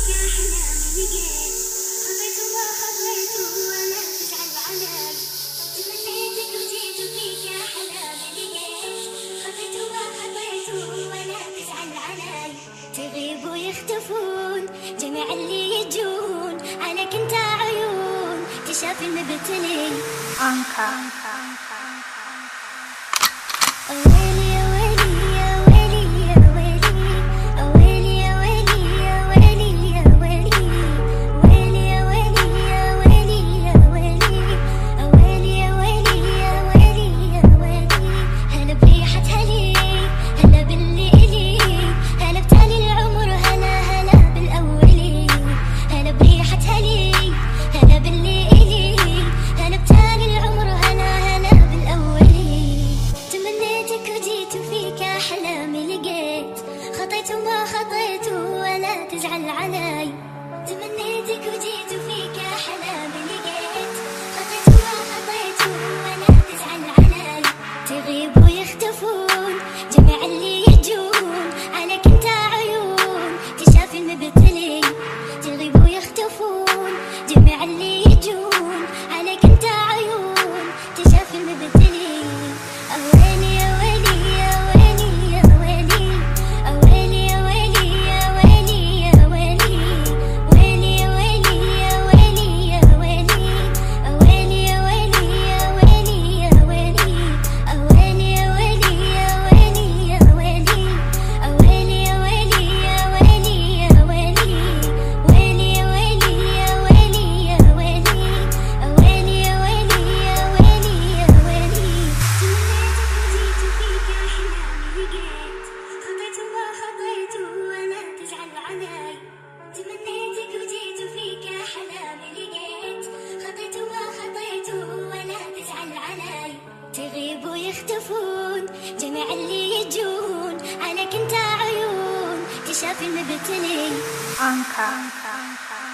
تغيب ويختفون جميع اللي يجون عليك انت عيون تشافي المبتلي عنك. ويلي يا ويلي يا ويلي يا ويلي يا ويلي يا ويلي يا ويلي ويلي يا ويلي يا ويلي يا ويلي ويلي يا ويلي يا ويلي يا ويلي. هلا بريحة هلي هلا باللي إلي هلا بتالي العمر هلا هلا بالأولي. هلا بريحة هلي هلا باللي إلي هلا بتالي العمر هلا هلا بالأولي. تمنيتك وجيت وفيك أحلامي لقيت خطيت وما خطيت ولا تزعل علي. تمنيتك وجيت وفيك أحلامي لقيت خطيت وما خطيت ولا تزعل علي. تغيب ويختفون جميع اللي يجون عليك انت عيون تشافي المبتلي. تغيب ويختفون جميع اللي يجون عليك انت عيون تشافي المبتلي. ويلي يا ويلي يا ويلي يا ويلي ويلي يا ويلي يا ويلي يا ويلي ويلي يا ويلي يا ويلي يا ويلي ويلي يا ويلي يا ويلي يا ويلي ويلي يا ويلي يا ويلي يا ويلي ويلي يا ويلي يا ويلي يا ويلي ويلي يا ويلي يا ويلي يا ويلي ويلي يا ويلي يا ويلي يا ويلي. تمنيتك وجيت وفيك أحلامي لقيت خطيت وما خطيت ولا تزعل علي. تغيب ويختفون جميع اللي يجون عليك انت عيون تشافي المبتلي عنك.